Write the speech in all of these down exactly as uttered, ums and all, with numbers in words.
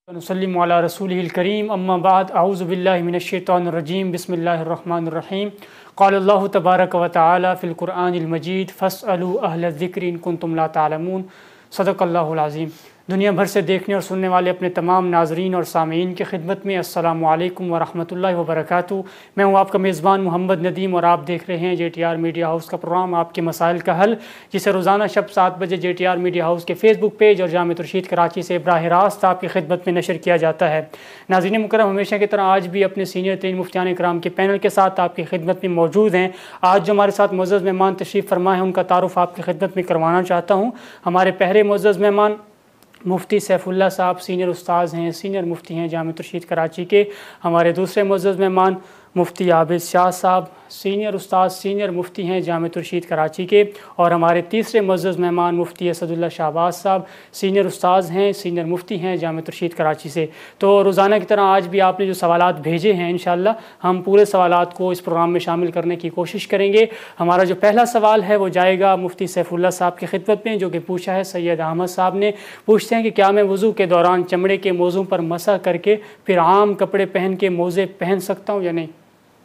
नसल्लिमु अला रसूलिहिल करीम अम्मा बाद अऊज़ु बिल्लाहि मिनश शैतानिर रजीम बिस्मिल्लाहिर रहमानिर रहीम क़ाल अल्लाहु तबारक व तआला फ़िल क़ुरआनिल मजीद फ़स्अलू अहलज़ ज़िक्रि इन कुंतुम ला तअलमून सदक़ल्लाहुल अज़ीम। दुनिया भर से देखने और सुनने वाले अपने तमाम नाज़रीन और सामीन की खिदमत में अस्सलामु अलैकुम व रहमतुल्लाहि व बरकातुहू। मैं हूँ आपका मेज़बान मोहम्मद नदीम और आप देख रहे हैं J T R media house का प्रोग्राम आपके मसाइल का हल, जिसे रोज़ाना शब सात बजे J T R media house के फेसबुक पेज और जामे तुरशीद कराची से बराह रास्त आपकी खिदमत में नशर किया जाता है। नाज़रीन मुकर्रम, हमेशा की तरह आज भी अपने सीनियर तीन मुफ्तियान कराम के पैनल के साथ आपकी खिदमत में मौजूद हैं। आज जो हमारे साथ मुअज़्ज़ज़ मेहमान तशरीफ़ फरमा है, उनका तारुफ़ आपकी खिदमत में करवाना चाहता हूँ। हमारे पहले मुअज़्ज़ज़ मेहमान मुफ्ती सैफुल्लाह साहब सीनियर उस्ताद हैं, सीनियर मुफ्ती हैं जामे तुरशीद कराची के। हमारे दूसरे मुअज़्ज़ज़ मेहमान मुफ्ती आबिद शाह साहब सीनियर उस्ताद सीनियर मुफ्ती हैं जामे तुरशीद कराची के। और हमारे तीसरे मुअज़्ज़ज़ मेहमान मुफ्ती असदुल्लाह शाहबाज साहब सीनियर उस्ताद हैं सीनियर मुफ्ती हैं जामे तुरशीद कराची से। तो रोज़ाना की तरह आज भी आपने जो सवालात भेजे हैं, इंशाअल्लाह हम पूरे सवालात को इस प्रोग्राम में शामिल करने की कोशिश करेंगे। हमारा जो पहला सवाल है वो जाएगा मुफ्ती सैफुल्लाह साहब की खिदमत में, जो कि पूछा है सैयद अहमद साहब ने। पूछते हैं कि क्या मैं वज़ू के दौरान चमड़े के मोज़ों पर मसा करके फिर आम कपड़े पहन के मोज़े पहन सकता हूँ या नहीं?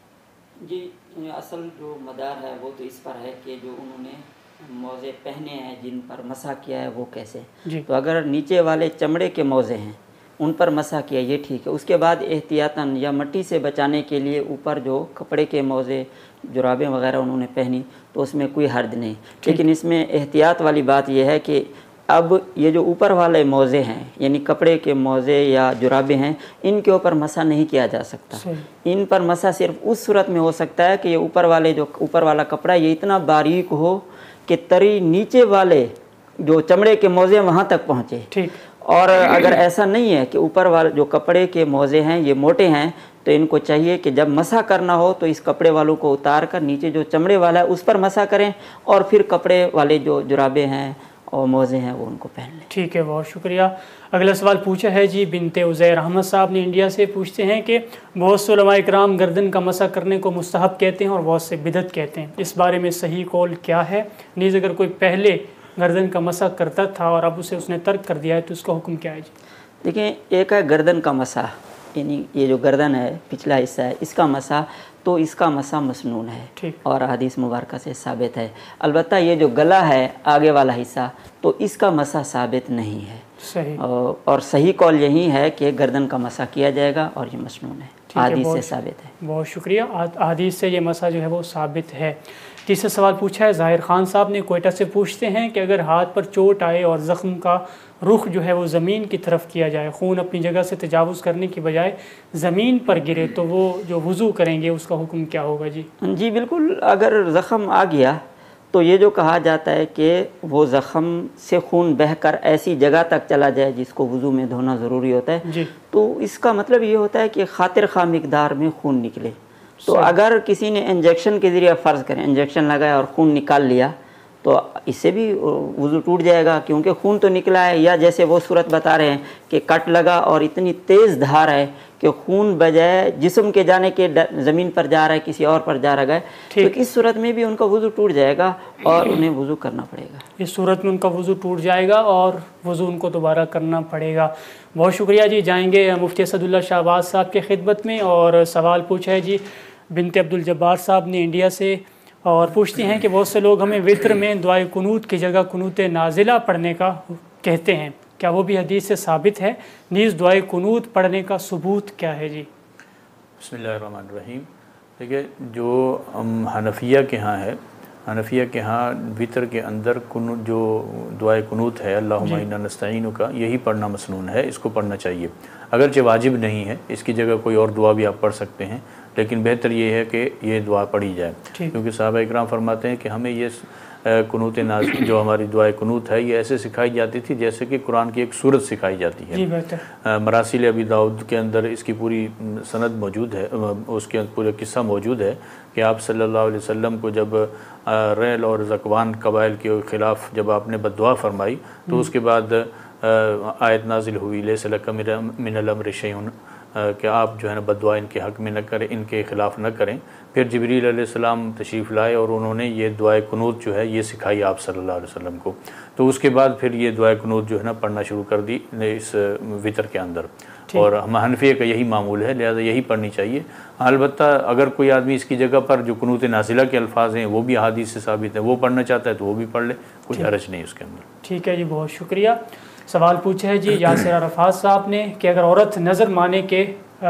जी, असल जो मदार है वो तो इस पर है कि जो उन्होंने मोज़े पहने हैं जिन पर मसा किया है वो कैसे। तो अगर नीचे वाले चमड़े के मोज़े हैं उन पर मसा किया ये ठीक है। उसके बाद एहतियातन या मिट्टी से बचाने के लिए ऊपर जो कपड़े के मोज़े जुराबें वगैरह उन्होंने पहनी तो उसमें कोई हर्ज नहीं। लेकिन इसमें एहतियात वाली बात यह है कि अब ये जो ऊपर वाले मोज़े हैं यानी कपड़े के मोज़े या जुराबे हैं, इनके ऊपर मसा नहीं किया जा सकता। इन पर मसा सिर्फ उस सूरत में हो सकता है कि ये ऊपर वाले जो ऊपर वाला कपड़ा ये इतना बारीक हो कि तरी नीचे वाले जो चमड़े के मोज़े वहाँ तक पहुँचे। ठीक। और अगर ऐसा नहीं है कि ऊपर वाले जो कपड़े के मोज़े हैं ये मोटे हैं, तो इनको चाहिए कि जब मसा करना हो तो इस कपड़े वालों को उतार कर नीचे जो चमड़े वाला है उस पर मसा करें और फिर कपड़े वाले जो जुराबे हैं और मोज़े हैं वो उनको पहन लें। ठीक है, बहुत शुक्रिया। अगला सवाल पूछा है जी बिनते उज़ैर अहमद साहब ने इंडिया से। पूछते हैं कि बहुत से उलमाए किराम गर्दन का मसा करने को मुस्तहब कहते हैं और बहुत से बिदअत कहते हैं, इस बारे में सही कौल क्या है? नीज़ अगर कोई पहले गर्दन का मसा करता था और अब उसे उसने तर्क कर दिया है तो उसका हुक्म क्या है जी? देखिए, एक है गर्दन का मसा, यानी ये जो गर्दन है पिछला हिस्सा है इसका मसा, तो इसका मसा मसनून है और हदीस मुबारक से साबित है। अलबत्ता ये जो गला है आगे वाला हिस्सा तो इसका मसा साबित नहीं है। सही। और, और सही कौल यही है कि गर्दन का मसा किया जाएगा और ये मसनून है, हदीस से साबित है। बहुत शुक्रिया, हदीस से ये मसा जो है वो साबित है। तीसरा सवाल पूछा है ज़ाहिर खान साहब ने कोयटा से। पूछते हैं कि अगर हाथ पर चोट आए और ज़ख्म का रुख जो है वो ज़मीन की तरफ किया जाए, खून अपनी जगह से तजावुज़ करने की बजाय ज़मीन पर गिरे, तो वो जो वज़ू करेंगे उसका हुक्म क्या होगा जी? जी बिल्कुल, अगर ज़ख्म आ गया तो ये जो कहा जाता है कि वो ज़ख्म से खून बहकर ऐसी जगह तक चला जाए जिसको वज़ू में धोना ज़रूरी होता है जी। तो इसका मतलब ये होता है कि खातिर खा मिकदार में खून निकले। तो अगर किसी ने इंजेक्शन के ज़रिए फ़र्ज़ करें इंजेक्शन लगाया और खून निकाल लिया तो इससे भी वज़ू टूट जाएगा, क्योंकि खून तो निकला है। या जैसे वो सूरत बता रहे हैं कि कट लगा और इतनी तेज़ धार है कि खून बजाय जिस्म के जाने के ज़मीन पर जा रहा है किसी और पर जा रहा है, तो इस सूरत में भी उनका वज़ू टूट जाएगा और उन्हें वज़ू करना पड़ेगा। इस सूरत में उनका वज़ू टूट जाएगा और वज़ू उनको दोबारा करना पड़ेगा। बहुत शुक्रिया जी। जाएंगे मुफ्ती असदुल्लाह शाहबाज साहब की खिदमत में। और सवाल पूछा है जी बिनते अब्दुल जब्बार साहब ने इंडिया से, और पूछते हैं कि बहुत से लोग हमें वित्र में दुआए कुनूत की जगह कुनूत नाजिला पढ़ने का कहते हैं, क्या वो भी हदीस से साबित है? नीज़ दुआए कुनूत पढ़ने का सबूत क्या है जी? बिस्मिल्लाहिर्रहमानिर्रहीम। देखिए, जो हनफिया के यहाँ है, हनफिया के यहाँ वित्र के अंदर कुनूत जो दुआए कुनूत है अल्लाहुम्मा इन्ना नस्तईनु का, यही पढ़ना मसनून है, इसको पढ़ना चाहिए। अगरचे वाजिब नहीं है, इसकी जगह कोई और दुआ भी आप पढ़ सकते हैं, लेकिन बेहतर ये है कि ये दुआ पढ़ी जाए, क्योंकि सहाबा इकराम फरमाते हैं कि हमें ये कुनूत नाज जो हमारी दुआ कुनूत है ये ऐसे सिखाई जाती थी जैसे कि कुरान की एक सूरत सिखाई जाती है। मरासिल अबी दाऊद के अंदर इसकी पूरी सनद मौजूद है, उसके पूरा किस्सा मौजूद है कि आप सल्लल्लाहु अलैहि वसल्लम को जब रैल और ज़कवान कबाइल के ख़िलाफ़ जब आपने बद्दुआ फरमाई तो उसके बाद आयत नाजिल हुई लैसा लका मिनल अम्रि शैउन, कि आप जो है ना बद्दुआ इनके हक़ में न करें, इनके ख़िलाफ़ न करें। फिर जिब्रील अलैहिस्सलाम तशरीफ़ लाए और उन्होंने ये दुआए कुनूत जो है ये सिखाई आप सल्लल्लाहु अलैहि वसल्लम को। तो उसके बाद फिर ये दुआए कुनूत जो है ना पढ़ना शुरू कर दी इस वितर के अंदर। और हम हनफिया का यही मामूल है, लिहाजा यही पढ़नी चाहिए। अलबत्ता अगर कोई आदमी इसकी जगह पर जो कुनूत नाजिला के अल्फाज हैं वो भी अहादीस से साबित है, वो पढ़ना चाहता है तो वो भी पढ़ ले, कोई हरज नहीं उसके अंदर। ठीक है जी, बहुत शुक्रिया। सवाल पूछा है जी यासिर अरफात साहब ने कि अगर औरत नज़र माने के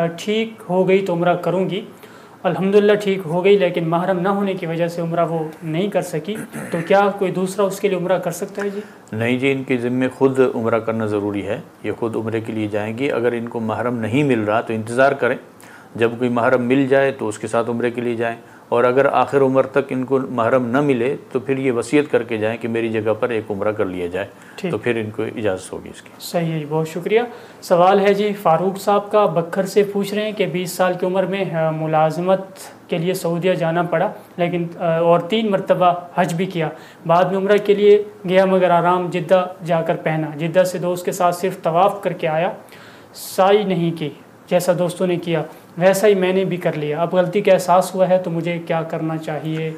ठीक हो गई तो उम्रा करूँगी, अल्हम्दुलिल्लाह ठीक हो गई, लेकिन महरम ना होने की वजह से उम्रा वो नहीं कर सकी, तो क्या कोई दूसरा उसके लिए उम्रा कर सकता है जी? नहीं जी, इनके ज़िम्मे ख़ुद उम्रा करना ज़रूरी है, ये ख़ुद उम्रे के लिए जाएंगी। अगर इनको महरम नहीं मिल रहा तो इंतज़ार करें, जब कोई महरम मिल जाए तो उसके साथ उम्रे के लिए जाएं, और अगर आखिर उम्र तक इनको महरम न मिले तो फिर ये वसीयत करके जाएं कि मेरी जगह पर एक उम्रा कर लिया जाए, तो फिर इनको इजाज़त होगी इसकी। सही है जी, बहुत शुक्रिया। सवाल है जी फ़ारूक साहब का, बखर से पूछ रहे हैं कि बीस साल की उम्र में मुलाजमत के लिए सऊदीया जाना पड़ा, लेकिन और तीन मरतबा हज भी किया, बाद में उम्रा के लिए गया मगर आराम जिद्दा जाकर पहना, जिद्दा से दोस्त के साथ सिर्फ तवाफ़ करके आया, साई नहीं की, जैसा दोस्तों ने किया वैसा ही मैंने भी कर लिया, अब गलती का एहसास हुआ है तो मुझे क्या करना चाहिए?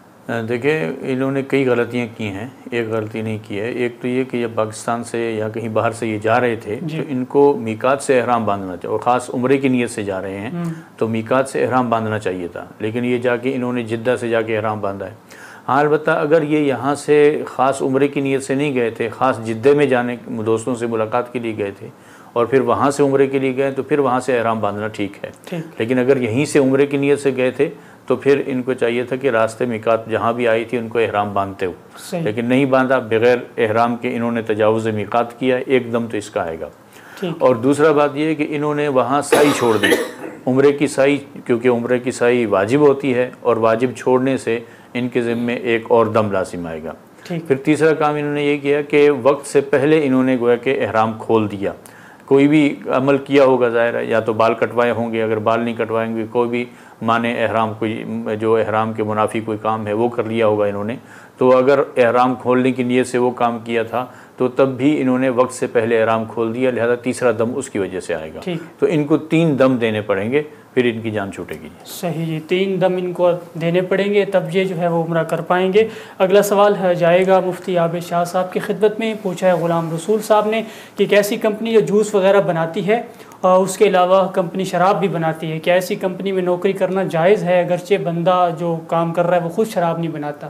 देखिए, इन्होंने कई गलतियां की हैं, एक गलती नहीं की है। एक तो ये कि जब पाकिस्तान से या कहीं बाहर से ये जा रहे थे तो इनको मीकात से एहराम बांधना चाहिए, और ख़ास उम्रे की नीयत से जा रहे हैं तो मीकात से एहराम बांधना चाहिए था, लेकिन ये जाके इन्होंने जिद्दा से जाके एहराम बांधा है। हाँ, अलबत्ता अगर ये यहाँ से ख़ास उम्रे की नीयत से नहीं गए थे, ख़ास जिद्दे में जाने दोस्तों से मुलाकात के लिए गए थे और फिर वहाँ से उम्रे के लिए गए तो फिर वहाँ से एहराम बांधना ठीक है, लेकिन अगर यहीं से उम्रे की नीयत से गए थे तो फिर इनको चाहिए था कि रास्ते मीकात जहाँ भी आई थी उनको एहराम बांधते हो, लेकिन नहीं बांधा, बग़ैर एहराम के इन्होंने तजावुज़ मीकात किया, एकदम तो इसका आएगा। और दूसरा बात यह है कि इन्होंने वहाँ साई छोड़ दी, उम्रे की साई, क्योंकि उम्रे की साई वाजिब होती है और वाजिब छोड़ने से इनके ज़िम्मे एक और दम लाजिम आएगा। फिर तीसरा काम इन्होंने ये किया कि वक्त से पहले इन्होंने गोया कि एहराम खोल दिया, कोई भी अमल किया होगा ज़ाहिर है, या तो बाल कटवाए होंगे, अगर बाल नहीं कटवाएंगे कोई भी माने एहराम, कोई जो एहराम के मुनाफी कोई काम है वो कर लिया होगा इन्होंने, तो अगर एहराम खोलने की नीयत से वो काम किया था तो तब भी इन्होंने वक्त से पहले एहराम खोल दिया, लिहाजा तीसरा दम उसकी वजह से आएगा। तो इनको तीन दम देने पड़ेंगे, फिर इनकी जान छूटेगी। सही जी, तीन दम इनको देने पड़ेंगे, तब ये जो है वो उम्रा कर पाएंगे। अगला सवाल है जाएगा मुफ्ती आबिद शाह साहब की खिदमत में। पूछा है ग़ुलाम रसूल साहब ने कि एक ऐसी कंपनी जो जूस वगैरह बनाती है और उसके अलावा कंपनी शराब भी बनाती है, क्या ऐसी कंपनी में नौकरी करना जायज़ है अगरचे बंदा जो काम कर रहा है वो ख़ुद शराब नहीं बनाता?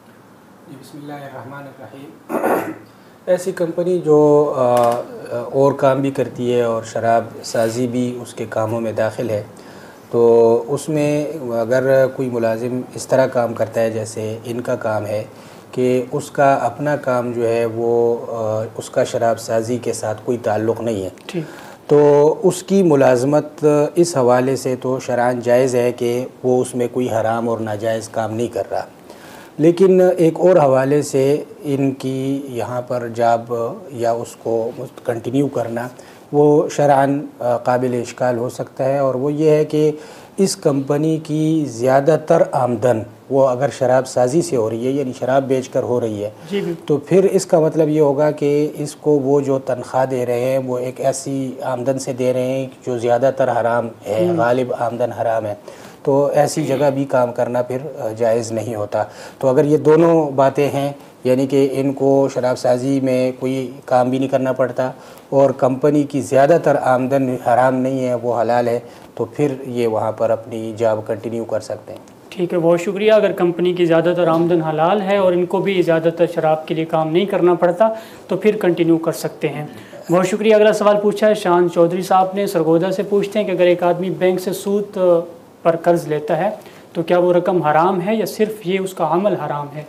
बिस्मिल्लाहिर्रहमानिर्रहीम। ऐसी कंपनी जो आ, और काम भी करती है और शराब साजी भी उसके कामों में दाखिल है, तो उसमें अगर कोई मुलाजिम इस तरह काम करता है जैसे इनका काम है कि उसका अपना काम जो है वो आ, उसका शराब साजी के साथ कोई ताल्लुक़ नहीं है, तो उसकी मुलाजमत इस हवाले से तो शरअन जायज़ है कि वो उसमें कोई हराम और नाजायज़ काम नहीं कर रहा। लेकिन एक और हवाले से इनकी यहाँ पर जॉब या उसको कंटिन्यू करना वो शरअन काबिल इश्काल हो सकता है, और वो ये है कि इस कंपनी की ज़्यादातर आमदन वो अगर शराब साजी से हो रही है, यानी शराब बेचकर हो रही है, तो फिर इसका मतलब ये होगा कि इसको वो जो तनख्वाह दे रहे हैं वो एक ऐसी आमदन से दे रहे हैं जो ज़्यादातर हराम है, गालिब आमदन हराम है, तो ऐसी जगह भी काम करना फिर जायज़ नहीं होता। तो अगर ये दोनों बातें हैं, यानी कि इनको शराब साजी में कोई काम भी नहीं करना पड़ता और कंपनी की ज़्यादातर आमदन हराम नहीं है, वो हलाल है, तो फिर ये वहाँ पर अपनी जॉब कंटिन्यू कर सकते हैं। ठीक है, बहुत शुक्रिया। अगर कंपनी की ज़्यादातर आमदन हलाल है और इनको भी ज़्यादातर शराब के लिए काम नहीं करना पड़ता तो फिर कंटिन्यू कर सकते हैं। बहुत शुक्रिया। अगला सवाल पूछा है शान चौधरी साहब ने, सरगोदा से पूछते हैं कि अगर एक आदमी बैंक से सूद पर कर्ज़ लेता है तो क्या वो रकम हराम है या सिर्फ ये उसका अमल हराम है?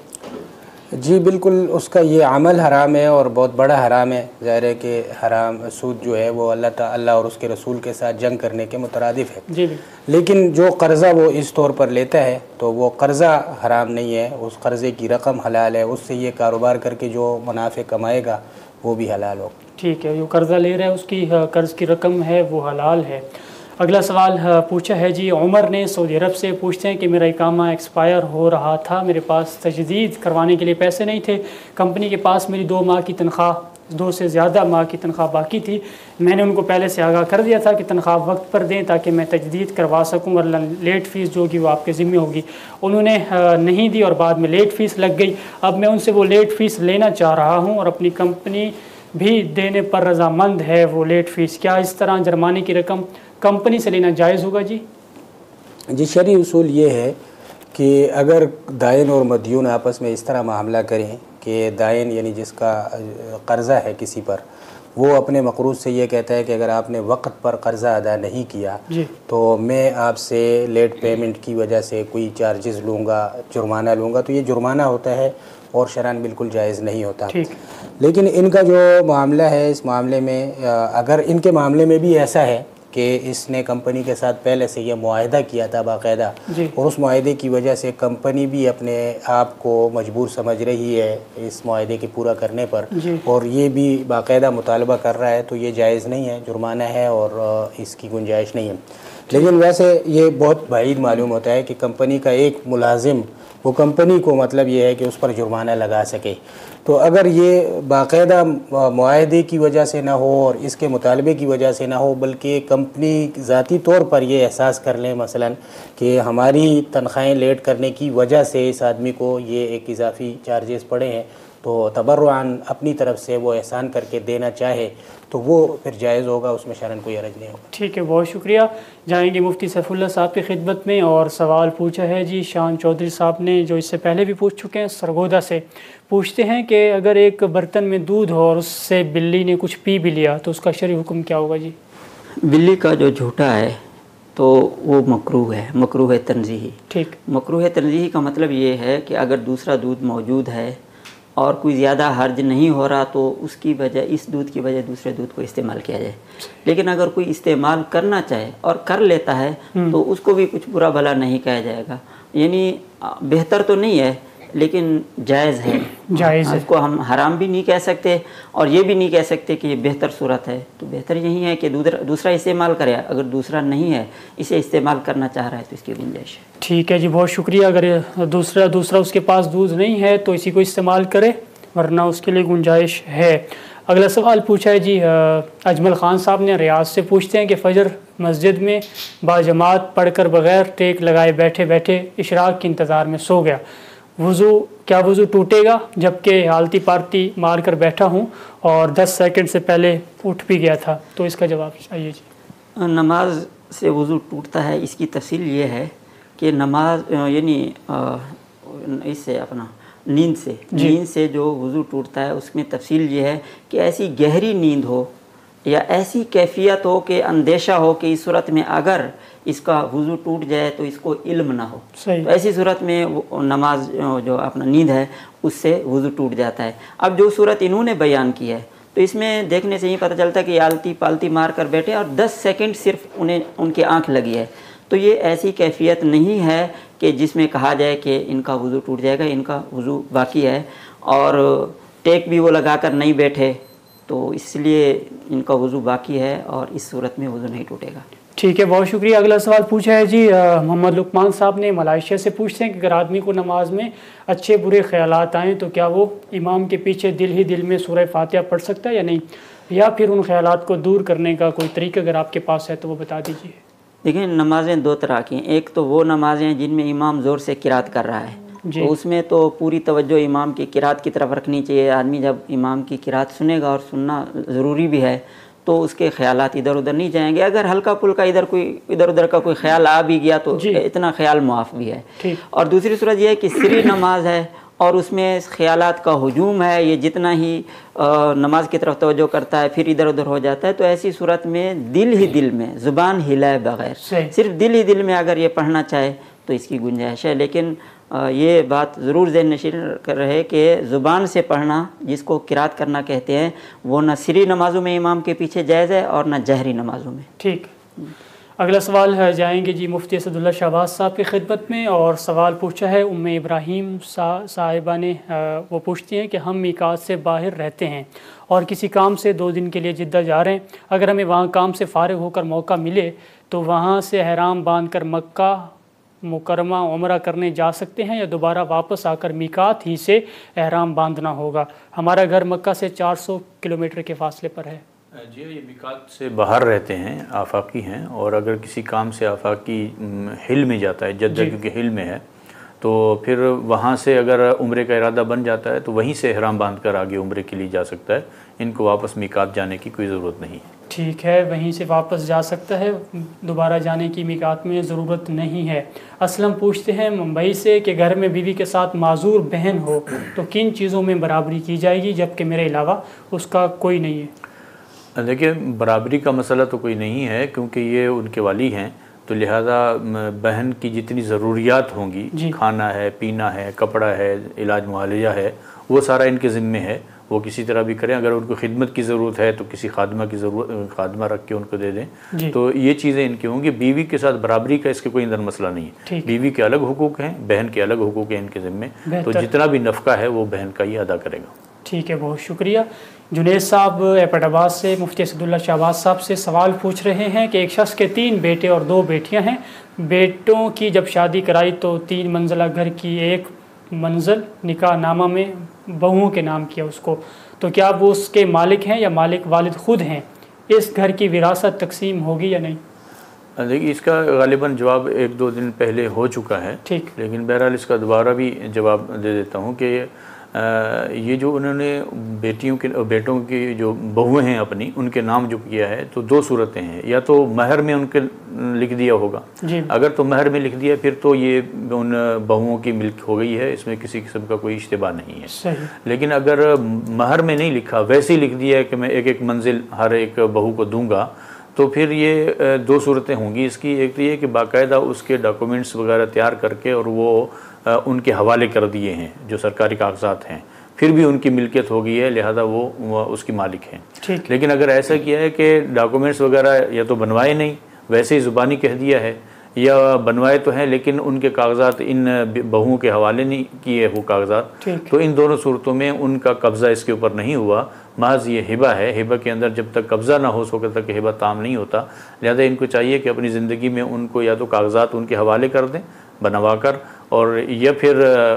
जी बिल्कुल, उसका ये अमल हराम है और बहुत बड़ा हराम है। ज़ाहिर है कि हराम सूद जो है वो अल्लाह ताला और उसके रसूल के साथ जंग करने के मुतरादिफ है। जी, लेकिन जो कर्ज़ा वो इस तौर पर लेता है तो वो कर्ज़ा हराम नहीं है, उस कर्ज़े की रकम हलाल है, उससे ये कारोबार करके जो मुनाफे कमाएगा वो भी हलाल हो। ठीक है, जो कर्ज़ा ले रहा है उसकी कर्ज़ की रकम है वो हलाल है। अगला सवाल पूछा है जी उमर ने, सऊदी अरब से पूछते हैं कि मेरा इकामा एक्सपायर हो रहा था, मेरे पास तजदीद करवाने के लिए पैसे नहीं थे, कंपनी के पास मेरी दो माह की तनख्वाह, दो से ज़्यादा माह की तनख्वाह बाकी थी, मैंने उनको पहले से आगाह कर दिया था कि तनख्वाह वक्त पर दें ताकि मैं तजदीद करवा सकूं और लेट फ़ीस जो होगी वो आपके ज़िम्मे होगी। उन्होंने नहीं दी और बाद में लेट फ़ीस लग गई। अब मैं उनसे वो लेट फ़ीस लेना चाह रहा हूँ और अपनी कंपनी भी देने पर रजामंद है वो लेट फ़ीस, क्या इस तरह जुर्माने की रकम कंपनी से लेना जायज़ होगा जी? जी, शरई उसूल ये है कि अगर दायन और मदयून आपस में इस तरह मामला करें कि दायन यानी जिसका कर्ज़ा है किसी पर, वो अपने मक़रूज़ से ये कहता है कि अगर आपने वक्त पर कर्ज़ा अदा नहीं किया तो मैं आपसे लेट पेमेंट की वजह से कोई चार्जेस लूँगा, जुर्माना लूँगा, तो ये जुर्माना होता है और शरअन बिल्कुल जायज़ नहीं होता। लेकिन इनका जो मामला है, इस मामले में अगर इनके मामले में भी ऐसा है कि इसने कंपनी के साथ पहले से ये मुआहदा किया था बाकायदा, और उस मुआहदे की वजह से कंपनी भी अपने आप को मजबूर समझ रही है इस मुआहदे के पूरा करने पर, और ये भी बाकायदा मुतालबा कर रहा है, तो ये जायज़ नहीं है, जुर्माना है और इसकी गुंजाइश नहीं है। लेकिन वैसे ये बहुत बाइद मालूम होता है कि कंपनी का एक मुलाजिम वो कंपनी को मतलब ये है कि उस पर जुर्माना लगा सके। तो अगर ये बाकायदा मुआहदे की वजह से ना हो और इसके मुतालबे की वजह से ना हो, बल्कि कंपनी ज़ाती तौर पर ये एहसास कर लें मसलन कि हमारी तनख्वाहें लेट करने की वजह से इस आदमी को ये एक इजाफ़ी चार्जेस पड़े हैं, तो तबर्रुआन अपनी तरफ से वो एहसान करके देना चाहे तो वो फिर जायज़ होगा, उसमें शरन कोई हरज नहीं होगा। ठीक है, बहुत शुक्रिया। जाएंगे मुफ्ती सैफुल्लाह साहब की खिदमत में, और सवाल पूछा है जी शान चौधरी साहब ने, जो इससे पहले भी पूछ चुके हैं, सरगोदा से पूछते हैं कि अगर एक बर्तन में दूध हो और उससे बिल्ली ने कुछ पी भी लिया तो उसका शरई हुक्म क्या होगा जी? बिल्ली का जो झूठा है तो वो मकरूह है, मकरूह तंज़ीही। ठीक, मकरूह तंज़ीही का मतलब ये है कि अगर दूसरा दूध मौजूद है और कोई ज़्यादा हर्ज नहीं हो रहा तो उसकी वजह, इस दूध की वजह दूसरे दूध को इस्तेमाल किया जाए। लेकिन अगर कोई इस्तेमाल करना चाहे और कर लेता है तो उसको भी कुछ बुरा भला नहीं कहा जाएगा, यानी बेहतर तो नहीं है लेकिन जायज़ है, जायज़ है। उसको हम हराम भी नहीं कह सकते और ये भी नहीं कह सकते कि ये बेहतर सूरत है। तो बेहतर यही है कि दूसरा दूसरा इस्तेमाल करे, अगर दूसरा नहीं है इसे इस्तेमाल करना चाह रहा है तो इसकी गुंजाइश है। ठीक है जी, बहुत शुक्रिया। अगर दूसरा दूसरा उसके पास दूध नहीं है तो इसी को इस्तेमाल करे, वरना उसके लिए गुंजाइश है। अगला सवाल पूछा है जी अजमल ख़ान साहब ने, रियाज से पूछते हैं कि फ़जर मस्जिद में बाजमात पढ़कर बग़ैर टेक लगाए बैठे बैठे इशराक के इंतज़ार में सो गया, वज़ू क्या वज़ू टूटेगा? जबकि हालती पार्टी मार कर बैठा हूँ और दस सेकंड से पहले उठ भी गया था, तो इसका जवाब चाहिए जी। नमाज से वज़ू टूटता है, इसकी तफसील ये है कि नमाज यानी इससे अपना नींद से नींद से जो वज़ू टूटता है उसमें तफसील ये है कि ऐसी गहरी नींद हो या ऐसी कैफियत हो कि अंदेशा हो कि इस सूरत में अगर इसका वज़ू टूट जाए तो इसको इल्म ना हो, तो ऐसी सूरत में वो नमाज जो अपना नींद है उससे वज़ू टूट जाता है। अब जो सूरत इन्होंने बयान की है तो इसमें देखने से ही पता चलता है कि आलती पालती मार कर बैठे और दस सेकंड सिर्फ उन्हें उनकी आंख लगी है, तो ये ऐसी कैफियत नहीं है कि जिसमें कहा जाए कि इनका वज़ू टूट जाएगा, इनका वज़ू बाकी है। और टेक भी वो लगा कर नहीं बैठे तो इसलिए इनका वज़ू बाकी है और इस सूरत में वज़ू नहीं टूटेगा। ठीक है, बहुत शुक्रिया। अगला सवाल पूछा है जी मोहम्मद लुकमान साहब ने, मलाइशिया से पूछते हैं कि अगर आदमी को नमाज में अच्छे बुरे ख्यालात आएँ तो क्या वो इमाम के पीछे दिल ही दिल में सूरह फातिहा पढ़ सकता है या नहीं, या फिर उन ख्यालात को दूर करने का कोई तरीका अगर आपके पास है तो वो बता दीजिए। देखिए, नमाज़ें दो तरह की हैं। एक तो वो नमाज़ें जिनमें इमाम ज़ोर से किरात कर रहा है, तो उसमें तो पूरी तवज्जो इमाम की किरात की तरफ रखनी चाहिए। आदमी जब इमाम की किरात सुनेगा, और सुनना ज़रूरी भी है, तो उसके ख्यालात इधर उधर नहीं जाएंगे। अगर हल्का फुल्का इधर कोई इधर उधर का कोई ख्याल आ भी गया तो इतना ख्याल मुआफ़ भी है। और दूसरी सूरत यह है कि सिरी नमाज है और उसमें ख्यालात का हुजूम है, ये जितना ही नमाज की तरफ तवज्जो करता है फिर इधर उधर हो जाता है, तो ऐसी सूरत में दिल ही दिल में, ज़ुबान हिलाए बगैर सिर्फ दिल ही दिल में अगर ये पढ़ना चाहे तो इसकी गुंजाइश है। लेकिन ये बात ज़रूर ज़हन नशीन कर रहे कि ज़ुबान से पढ़ना, जिसको किरात करना कहते हैं, वो न सिरी नमाज़ों में इमाम के पीछे जायज़ है और न जहरी नमाज़ों में। ठीक, अगला सवाल है जाएंगे जी मुफ्ती असदुल्लाह शहबाज साहब की खिदमत में, और सवाल पूछा है उम्मे इब्राहीम सा साहिबा ने। वो पूछती हैं कि हम मीकात से बाहर रहते हैं और किसी काम से दो दिन के लिए जिद्दा जा रहे हैं, अगर हमें वहाँ काम से फ़ारिग होकर मौका मिले तो वहाँ से एहराम बांध कर मक्का मुकरमा उम्रा करने जा सकते हैं, या दोबारा वापस आकर मीकात ही से एहराम बांधना होगा? हमारा घर मक्का से चार सौ किलोमीटर के फासले पर है। जी, ये मीकात से बाहर रहते हैं, आफाकी हैं, और अगर किसी काम से आफाकी हिल में जाता है, जद्दा क्योंकि हिल में है, तो फिर वहाँ से अगर उम्रे का इरादा बन जाता है तो वहीं से ihram बांध कर आगे उम्रे के लिए जा सकता है। इनको वापस मीकात जाने की कोई ज़रूरत नहीं है। ठीक है, वहीं से वापस जा सकता है, दोबारा जाने की मीकात में ज़रूरत नहीं है। असलम पूछते हैं मुंबई से कि घर में बीवी के साथ माजूर बहन हो तो किन चीज़ों में बराबरी की जाएगी, जबकि मेरे अलावा उसका कोई नहीं है। देखिए, बराबरी का मसला तो कोई नहीं है, क्योंकि ये उनके वाली हैं, तो लिहाजा बहन की जितनी ज़रूरियात होंगी, खाना है, पीना है, कपड़ा है, इलाज मुआलजा है, वो सारा इनके ज़िम्मे है। वो किसी तरह भी करें। अगर उनको खिदमत की ज़रूरत है तो किसी खादमा की ज़रूरत खादमा रख के उनको दे दें। तो ये चीज़ें इनकी होंगी। बीवी के साथ बराबरी का इसके कोई अंदर मसला नहीं है। बीवी के अलग हुकूक हैं, बहन के अलग हुकूक हैं इनके ज़िम्मे, तो जितना भी नफ़का है वो बहन का ही अदा करेगा। ठीक है, बहुत शुक्रिया। जुनेद साहब एपटाबाद से मुफ्ती असदुल्ला शहबाज साहब से सवाल पूछ रहे हैं कि एक शख्स के तीन बेटे और दो बेटियां हैं। बेटों की जब शादी कराई तो तीन मंजिला घर की एक मंजिल निकाह नामा में बहुओं के नाम किया उसको, तो क्या वो उसके मालिक हैं या मालिक वालिद ख़ुद हैं? इस घर की विरासत तकसीम होगी या नहीं? देखिए, इसका गालिबन जवाब एक दो दिन पहले हो चुका है, ठीक, लेकिन बहरहाल इसका दोबारा भी जवाब दे देता हूँ कि ये जो उन्होंने बेटियों के बेटों की जो बहुएं हैं अपनी, उनके नाम जो किया है, तो दो सूरतें हैं। या तो महर में उनके लिख दिया होगा, अगर तो महर में लिख दिया फिर तो ये उन बहुओं की मिल्क हो गई है, इसमें किसी किस्म का कोई इश्तिबा नहीं है। सही। लेकिन अगर महर में नहीं लिखा, वैसे ही लिख दिया है कि मैं एक एक मंजिल हर एक बहू को दूंगा, तो फिर ये दो सूरतें होंगी इसकी। एक तो ये कि बाकायदा उसके डॉक्यूमेंट्स वगैरह तैयार करके और वो उनके हवाले कर दिए हैं जो सरकारी कागजात हैं, फिर भी उनकी मिल्कियत हो गई है, लिहाजा वो, वो उसकी मालिक हैं। लेकिन अगर ऐसा किया है कि डॉक्यूमेंट्स वगैरह या तो बनवाए नहीं, वैसे ही ज़ुबानी कह दिया है, या बनवाए तो हैं लेकिन उनके कागजात इन बहुओं के हवाले नहीं किए वो कागजात, तो इन दोनों सूरतों में उनका कब्ज़ा इसके ऊपर नहीं हुआ। महज ये हिबा है, हिबा के अंदर जब तक कब्ज़ा ना हो उस वक्त तक हिबा ताम नहीं होता। लिहाजा इनको चाहिए कि अपनी ज़िंदगी में उनको या तो कागजात उनके हवाले कर दें बनवा कर, और या फिर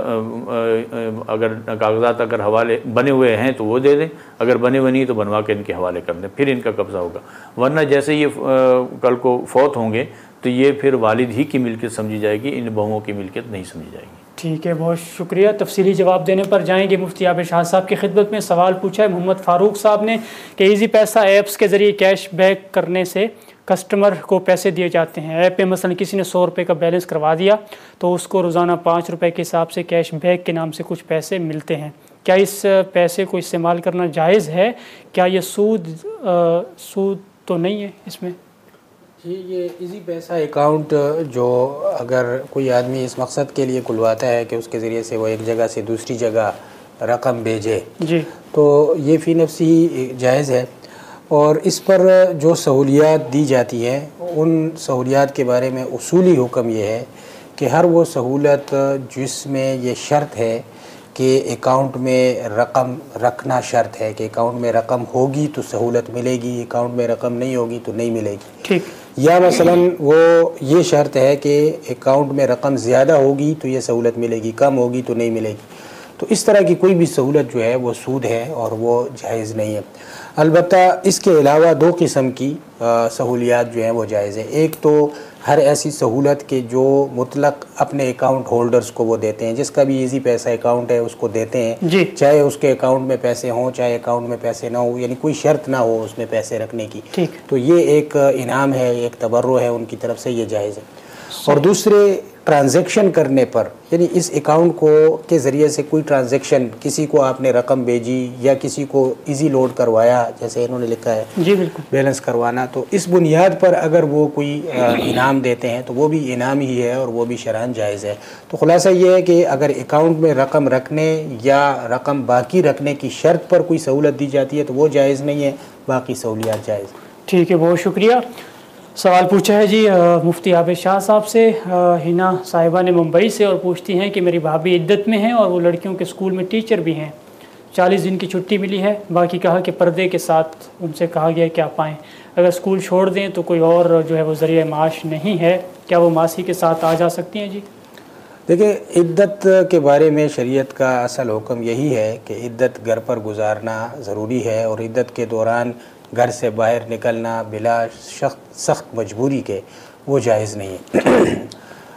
अगर कागजात अगर हवाले बने हुए हैं तो वो दे दें, अगर बने हुए नहीं तो बनवा के इनके हवाले कर दें, फिर इनका कब्ज़ा होगा। वरना जैसे ये कल को फौत होंगे तो ये फिर वालिद ही की मिल्कियत समझी जाएगी, इन बहुओं की मिल्कियत नहीं समझी जाएगी। ठीक है, बहुत शुक्रिया। तफसीली जवाब देने पर जाएंगे मुफ्ती आबिद शाह साहब की खिदमत में। सवाल पूछा है मोहम्मद फ़ारूक साहब ने कि ईजी पैसा ऐप्स के ज़रिए कैश बैक करने से कस्टमर को पैसे दिए जाते हैं। ऐप पे मसलन किसी ने सौ रुपये का बैलेंस करवा दिया तो उसको रोज़ाना पाँच रुपये के हिसाब से कैश बैक के नाम से कुछ पैसे मिलते हैं। क्या इस पैसे को इस्तेमाल करना जायज़ है? क्या ये सूद आ, सूद तो नहीं है इसमें? जी, ये इजी पैसा अकाउंट जो अगर कोई आदमी इस मकसद के लिए खुलवाता है कि उसके ज़रिए से वो एक जगह से दूसरी जगह रकम भेजे जी, तो ये फ़ी नफ्सी ही जायज़ है। और इस पर जो सहूलियात दी जाती हैं उन सहूलियात के बारे में उसूली हुक्म ये है कि हर वो सहूलत जिसमें ये शर्त है कि अकाउंट में रकम रखना शर्त है कि अकाउंट में रकम होगी तो सहूलत मिलेगी, अकाउंट में रकम नहीं होगी तो नहीं मिलेगी। ठीक। या मसलन वो ये शर्त है कि अकाउंट में रकम ज़्यादा होगी तो ये सहूलत मिलेगी, कम होगी तो नहीं मिलेगी। तो इस तरह की कोई भी सहूलत जो है वो सूद है और वो जायज़ नहीं है। अलबत्ता इसके अलावा दो किस्म की सहूलियात जो हैं वो जायज़ है। एक तो हर ऐसी सहूलत के जो मुतलक अपने अकाउंट होल्डर्स को वो देते हैं, जिसका भी इजी पैसा अकाउंट है उसको देते हैं जी, चाहे उसके अकाउंट में पैसे हों चाहे अकाउंट में पैसे ना हो, यानी कोई शर्त ना हो उसमें पैसे रखने की। ठीक। तो ये एक इनाम है, एक तबर्रुअ है उनकी तरफ से, ये जायज़ है। और दूसरे ट्रांजैक्शन करने पर, यानी इस अकाउंट को के ज़रिए से कोई ट्रांजैक्शन, किसी को आपने रकम भेजी या किसी को इजी लोड करवाया, जैसे इन्होंने लिखा है जी बिल्कुल बैलेंस करवाना, तो इस बुनियाद पर अगर वो कोई इनाम देते हैं तो वो भी इनाम ही है और वो भी शरअन जायज़ है। तो खुलासा ये है कि अगर अकाउंट में रकम रखने या रकम बाकी रखने की शर्त पर कोई सहूलत दी जाती है तो वो जायज़ नहीं है, बाकी सहूलियात जायज़। ठीक है, बहुत शुक्रिया। सवाल पूछा है जी मुफ्ती आबिद शाह साहब से, आ, हिना साहिबा ने मुंबई से, और पूछती हैं कि मेरी भाभी इद्दत में हैं और वो लड़कियों के स्कूल में टीचर भी हैं। चालीस दिन की छुट्टी मिली है, बाकी कहा कि पर्दे के साथ उनसे कहा गया कि आप आएँ। अगर स्कूल छोड़ दें तो कोई और जो है वो ज़रिया माश नहीं है, क्या वो मासी के साथ आ जा सकती हैं? जी देखिए, इद्दत के बारे में शरीयत का असल हुक्म यही है कि इद्दत घर पर गुजारना ज़रूरी है और इद्दत के दौरान घर से बाहर निकलना बिला सख्त सख्त मजबूरी के वो जायज़ नहीं है।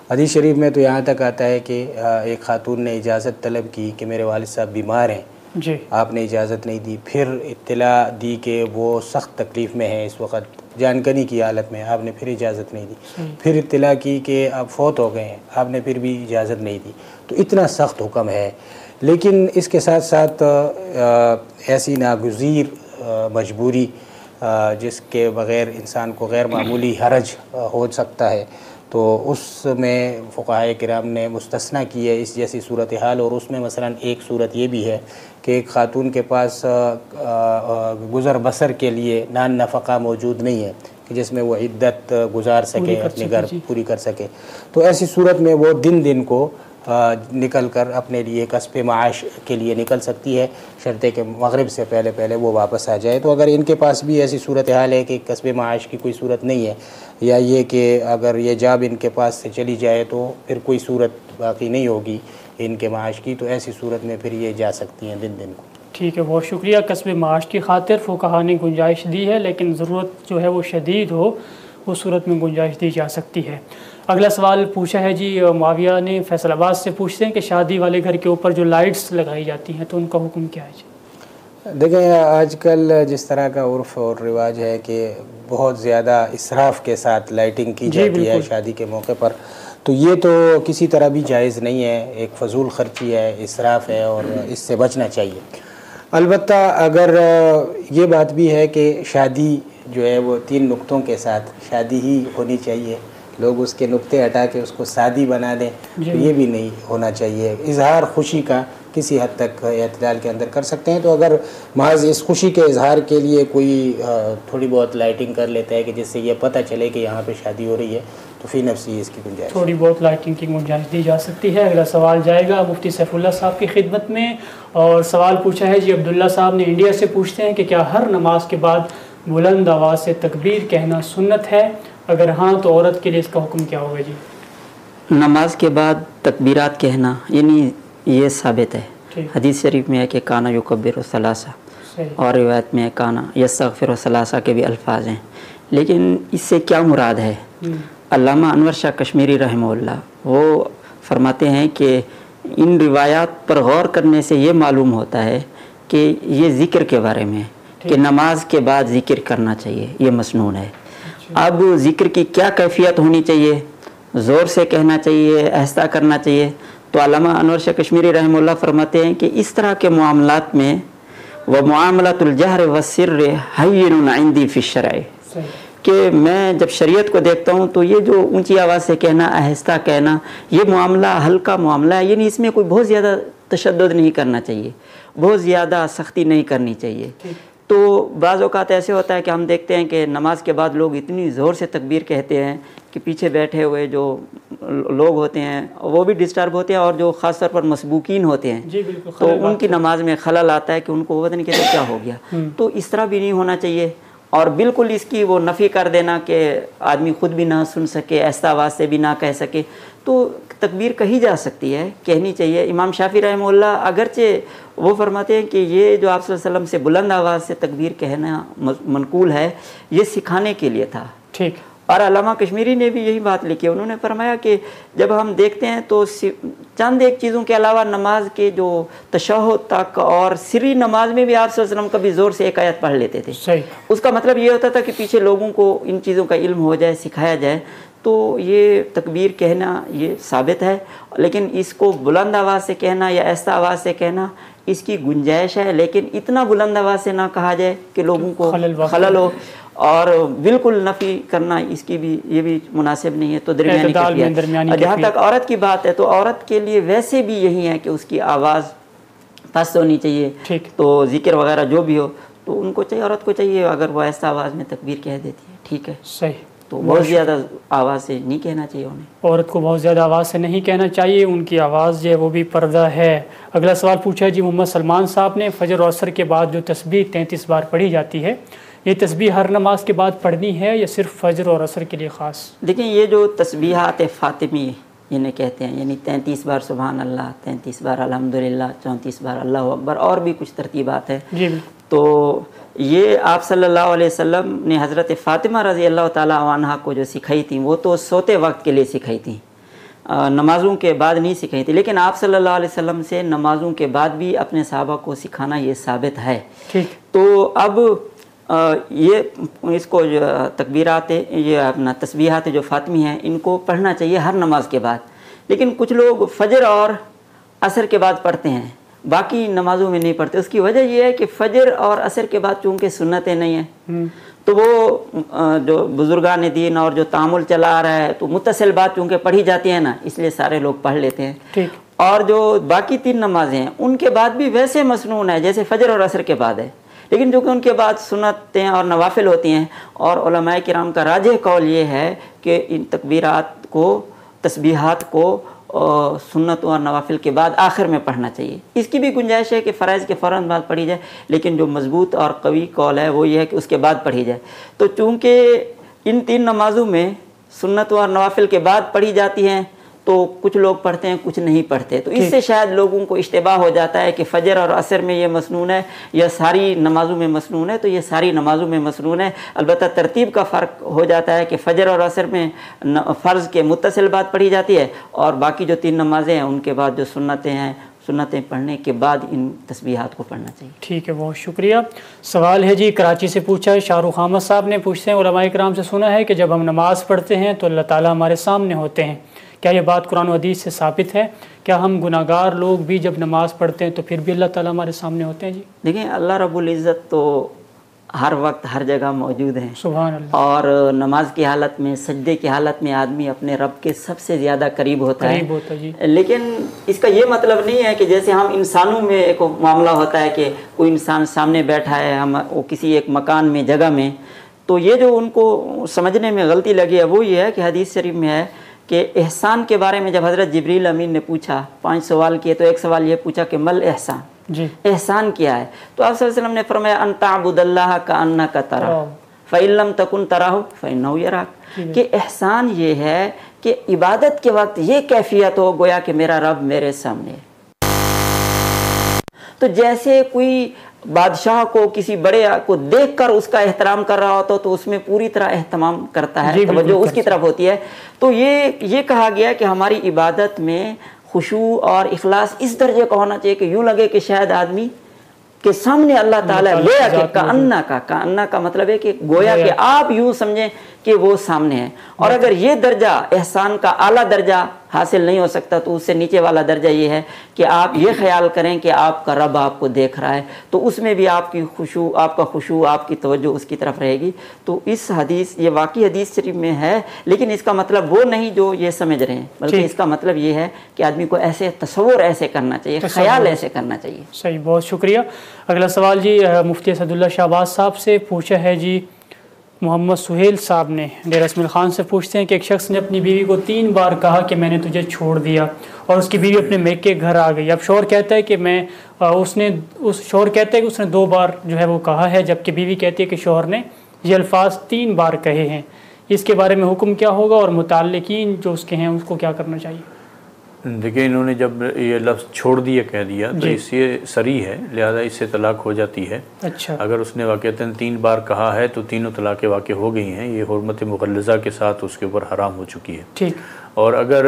हदीस शरीफ में तो यहाँ तक आता है कि एक खातून ने इजाज़त तलब की कि मेरे वालिद साहब बीमार हैं जी, आपने इजाज़त नहीं दी, फिर इत्तला दी कि वो सख्त तकलीफ़ में है इस वक्त, जानकनी की हालत में, आपने फिर इजाज़त नहीं दी, फिर इत्तला की कि आप फौत हो गए हैं, आपने फिर भी इजाज़त नहीं दी। तो इतना सख्त हुक्म है। लेकिन इसके साथ साथ ऐसी नागुज़ीर मजबूरी जिसके बग़ैर इंसान को गैर मामूली हरज हो सकता है, तो उसमें फ़ुक़हाए किराम ने मुस्तस्ना की है इस जैसी सूरत हाल। और उसमें मसलन एक सूरत ये भी है कि एक ख़ातून के पास गुज़र बसर के लिए नान नफ़क़ा मौजूद नहीं है कि जिसमें वो इद्दत गुजार सके, अपने घर पूरी कर सके। तो ऐसी सूरत में वो दिन दिन को निकल कर अपने लिए कस्बे माश के लिए निकल सकती है, शर्ते के मगरिब से पहले पहले वो वापस आ जाए। तो अगर इनके पास भी ऐसी सूरत हाल है कि कस्बे माश की कोई सूरत नहीं है, या ये कि अगर ये जाब इनके पास से चली जाए तो फिर कोई सूरत बाकी नहीं होगी इनके माश की, तो ऐसी सूरत में फिर ये जा सकती हैं दिन दिन को। ठीक है, बहुत शुक्रिया। कस्बे माश की खातिर फ़ुक़हा ने गुंजाइश दी है, लेकिन ज़रूरत जो है वो शदीद हो, उस सूरत में गुंजाइश दी जा सकती है। अगला सवाल पूछा है जी मुआविया ने फैसलाबाद से, पूछते हैं कि शादी वाले घर के ऊपर जो लाइट्स लगाई जाती हैं तो उनका हुक्म क्या है जी? देखें, आजकल जिस तरह का उर्फ़ और रिवाज है कि बहुत ज़्यादा इसराफ़ के साथ लाइटिंग की जाती है शादी के मौके पर, तो ये तो किसी तरह भी जायज़ नहीं है, एक फ़जूल ख़र्ची है, इसराफ़ है और इससे बचना चाहिए। अलबत्ता अगर ये बात भी है कि शादी जो है वो तीन नुक्तों के साथ शादी ही होनी चाहिए, लोग उसके नुक्ते हटा के उसको शादी बना दें, तो ये भी नहीं होना चाहिए। इजहार खुशी का किसी हद तक एतदाल के अंदर कर सकते हैं। तो अगर महज इस खुशी के इजहार के लिए कोई थोड़ी बहुत लाइटिंग कर लेता है कि जिससे ये पता चले कि यहाँ पे शादी हो रही है, तो फी नफ्सी इसकी गुंजाइश, थोड़ी बहुत लाइटिंग की गुंजाइश दी जा सकती है। अगला सवाल जाएगा मुफ्ती सैफुल्लाह साहब की खिदमत में, और सवाल पूछा है जी अब्दुल्ला साहब ने इंडिया से, पूछते हैं कि क्या हर नमाज के बाद बुलंद आवाज़ से तकबीर कहना सुन्नत है? अगर हाँ तो औरत के लिए इसका हुक्म क्या होगा जी? नमाज के बाद तकबीरात कहना यानी ये साबित है, हदीस शरीफ में है कि काना युकब्बिरु सलासा, और रिवायत में काना यस्तगफिरु सलासा के भी अल्फाज हैं। लेकिन इससे क्या मुराद है? अल्लामा अनवर शाह कश्मीरी रहमहुल्लाह वो फरमाते हैं कि इन रिवायात पर गौर करने से ये मालूम होता है कि ये ज़िक्र के बारे में कि नमाज के बाद ज़िक्र करना चाहिए, ये मसनून है। अब ज़िक्र की क्या कैफियत होनी चाहिए? ज़ोर से कहना चाहिए, आहिस्ता करना चाहिए? तो अल्लामा अनवर शाह कश्मीरी रहमहुल्लाह फरमाते हैं कि इस तरह के मामलात में व मुआमलतुल जहर व सिर्र हय्यिनुन इंदी फी शरअ, कि मैं जब शरीयत को देखता हूँ तो ये जो ऊंची आवाज़ से कहना, आहिस्ता कहना, ये मामला हल्का मामला है, यानी इसमें कोई बहुत ज़्यादा तशद्दुद नहीं करना चाहिए, बहुत ज़्यादा सख्ती नहीं करनी चाहिए। तो बाज़ औक़ात ऐसे होता है कि हम देखते हैं कि नमाज के बाद लोग इतनी ज़ोर से तकबीर कहते हैं कि पीछे बैठे हुए जो लोग होते हैं वो भी डिस्टर्ब होते हैं, और जो ख़ास तौर पर मसबूकीन होते हैं जी बिल्कुल, तो उनकी नमाज में खलल आता है कि उनको पता नहीं कहते क्या हो गया। तो इस तरह भी नहीं होना चाहिए, और बिल्कुल इसकी वो नफ़ी कर देना कि आदमी ख़ुद भी ना सुन सके, ऐसा आवाज़ से भी ना कह सके। तो तकबीर कही जा सकती है, कहनी चाहिए। इमाम शाफ़ी रहमहुल्लाह अगरचे वो फरमाते हैं कि ये जो आप सल्लल्लाहु अलैहि वसल्लम से बुलंद आवाज़ से तकबीर कहना मनकूल है, ये सिखाने के लिए था। ठीक। और अल्लामा कश्मीरी ने भी यही बात लिखी है, उन्होंने फरमाया कि जब हम देखते हैं तो चंद एक चीज़ों के अलावा नमाज के जो तशहुद तक और सिरी नमाज में भी आप सल्लल्लाहु अलैहि वसल्लम कभी ज़ोर से एक आयत पढ़ लेते थे। सही। उसका मतलब ये होता था कि पीछे लोगों को इन चीज़ों का इल्म हो जाए, सिखाया जाए। तो ये तकबीर कहना ये साबित है, लेकिन इसको बुलंद आवाज़ से कहना या ऐसा आवाज़ से कहना इसकी गुंजाइश है, लेकिन इतना बुलंद आवाज़ से ना कहा जाए कि लोगों को खलल हो, और बिल्कुल नफ़ी करना इसकी भी ये भी मुनासिब नहीं है। तो दरमियानी कैफियत। जहाँ तक औरत की बात है तो औरत के लिए वैसे भी यही है कि उसकी आवाज़ पस्त होनी चाहिए। ठीक। तो ज़िक्र वगैरह जो भी हो तो उनको चाहिए, औरत को चाहिए, अगर वो ऐसा आवाज़ में तकबीर कह देती है ठीक है। सही। तो बहुत ज़्यादा आवाज़ से नहीं कहना चाहिए उन्हें। औरत को बहुत ज़्यादा आवाज़ से नहीं कहना चाहिए, उनकी आवाज़ जो है वो भी पर्दा है। अगला सवाल पूछा है जी मोहम्मद सलमान साहब ने, फ़जर और असर के बाद जो तस्बीह तैंतीस बार पढ़ी जाती है, ये तस्बीह हर नमाज के बाद पढ़नी है या सिर्फ फ़जर और असर के लिए ख़ास? देखिए, ये जो तस्बीहात फ़ातिमी इन्हें कहते हैं, यानी तैंतीस बार सुबहान अल्लाह, तैंतीस बार अल्हम्दुलिल्लाह, चौंतीस बार अल्लाहु अकबर, और भी कुछ तरतीबात है जी। तो ये आप सल्लल्लाहु अलैहि वसल्लम ने हज़रत फ़ातिमा रज़ी अल्लाह ताला अन्हा को जो सिखाई थी, वो तो सोते वक्त के लिए सिखाई थी। नमाज़ों के बाद नहीं सिखाई थी, लेकिन आप सल्लल्लाहु अलैहि वसल्लम से नमाज़ों के बाद भी अपने सहाबा को सिखाना ये साबित है। ठीक। तो अब ये इसको जो तकबीरात ये अपना तस्बीहात जो फ़ातिमी हैं इनको पढ़ना चाहिए हर नमाज के बाद, लेकिन कुछ लोग फजर और असर के बाद पढ़ते हैं, बाकी नमाज़ों में नहीं पढ़ते। उसकी वजह यह है कि फजर और असर के बाद चूँकि सुन्नतें नहीं हैं, तो वो जो बुजुर्गान दीन और जो तामुल चला आ रहा है तो मुत्तसिल बात चूँकि पढ़ी जाती है ना, इसलिए सारे लोग पढ़ लेते हैं। ठीक। और जो बाकी तीन नमाजें हैं उनके बाद भी वैसे मसनून है जैसे फजर और असर के बाद है, लेकिन जो कि उनके बाद सुन्नतें और नवाफिल होती हैं। और उलमाए किराम का राजिह कौल ये है कि इन तकबीरात को, तस्बीहात को और सुन्नत और नवाफिल के बाद आखिर में पढ़ना चाहिए। इसकी भी गुंजाइश है कि फ़राइज़ के फ़ौरन बाद पढ़ी जाए, लेकिन जो मजबूत और कवी कौल है वो ये है कि उसके बाद पढ़ी जाए। तो चूँकि इन तीन नमाज़ों में सुन्नत और नवाफिल के बाद पढ़ी जाती हैं, तो कुछ लोग पढ़ते हैं कुछ नहीं पढ़ते, तो इससे शायद लोगों को इश्तिबाह हो जाता है कि फ़जर और असर में ये मसनून है या सारी नमाज़ों में मसनून है, तो ये सारी नमाज़ों में मसनून है। अलबत्ता तरतीब का फ़र्क हो जाता है कि फ़जर और असर में फ़र्ज़ के मुत्तसिल बात पढ़ी जाती है और बाकी जो तीन नमाज़ें हैं उनके बाद जो सुन्नतें हैं, सुन्नतें पढ़ने के बाद इन तस्बीहात को पढ़ना चाहिए। ठीक है, बहुत शुक्रिया। सवाल है जी, कराची से पूछा है, शाहरुख अहमद साहब ने पूछते हैं, उलमाए किराम से सुना है कि जब हम नमाज़ पढ़ते हैं तो अल्लाह ताला हमारे सामने होते हैं, क्या ये बात कुरान और हदीस से साबित है? क्या हम गुनाहगार लोग भी जब नमाज़ पढ़ते हैं तो फिर भी अल्लाह ताला हमारे सामने होते हैं? जी देखिए, अल्लाह रब्बुल इज़्ज़त तो हर वक्त हर जगह मौजूद हैं। सुभान अल्लाह। और नमाज की हालत में, सजदे की हालत में आदमी अपने रब के सबसे ज़्यादा करीब होता करीब है होता जी। लेकिन इसका ये मतलब नहीं है कि जैसे हम इंसानों में एक मामला होता है कि कोई इंसान सामने बैठा है, हम वो किसी एक मकान में, जगह में, तो ये जो उनको समझने में गलती लगी है वो ये है कि हदीस शरीफ में है कि एहसान के बारे में जब हज़रत जिब्रील अमीन ने पूछा, पांच सवाल किए, तो एक सवाल ये पूछा कि मल एहसान, जी एहसान क्या है? तो आप सल्लल्लाहु अलैहि वसल्लम ने फरमाया अन ताबुदल्लाह का अन्ना का तरा फ़इल्लम तकुन तराहु फ़इन्नहु यराक, कि एहसान ये है कि इबादत के वक्त ये कैफियत हो गोया कि मेरा रब मेरे सामने है। तो जैसे कोई बादशाह को, किसी बड़े को देखकर उसका एहतराम कर रहा होता तो उसमें पूरी तरह एहतमाम करता है, तवज्जो उसकी तरफ होती है। तो ये ये कहा गया कि हमारी इबादत में खुशू और इखलास इस दर्जे का होना चाहिए कि यूँ लगे कि शायद आदमी के सामने अल्लाह ताला गोया के का अन्ना का का अन्ना का मतलब है कि गोया कि आप यूँ समझें कि वो सामने है। और अगर ये दर्जा एहसान का आला दर्जा हासिल नहीं हो सकता तो उससे नीचे वाला दर्जा ये है कि आप ये ख्याल करें कि आपका रब आपको देख रहा है, तो उसमें भी आपकी खुशू, आपका खुशू, आपकी तवज्जो उसकी तरफ रहेगी। तो इस हदीस, ये वाकई हदीस शरीफ में है, लेकिन इसका मतलब वो नहीं जो ये समझ रहे हैं, बल्कि इसका मतलब ये है कि आदमी को ऐसे तसव्वुर ऐसे करना चाहिए, ख्याल ऐसे करना चाहिए। सही, बहुत शुक्रिया। अगला सवाल जी मुफ्ती असदुल्लाह शहबाज साहब से पूछा है जी, मोहम्मद सुहेल साहब ने डेरा इस्माइल खान से पूछते हैं कि एक शख्स ने अपनी बीवी को तीन बार कहा कि मैंने तुझे छोड़ दिया और उसकी बीवी अपने मैके घर आ गई। अब शौहर कहता है कि मैं उसने उस शौहर कहता है कि उसने दो बार जो है वो कहा है, जबकि बीवी कहती है कि शौहर ने ये अल्फाज तीन बार कहे हैं। इसके बारे में हुक्म क्या होगा और मुताल्लिकीन जो उसके हैं उसको क्या करना चाहिए? देखिए, इन्होंने जब ये लफ्ज़ छोड़ दिया कह दिया तो इससे सरी है, लिहाजा इससे तलाक हो जाती है। अच्छा। अगर उसने वाक़तन तीन बार कहा है तो तीनों तलाक़ें वाक़ हो गई हैं, ये हुर्मत मुग़ल्लज़ा के साथ उसके ऊपर हराम हो चुकी है। ठीक। और अगर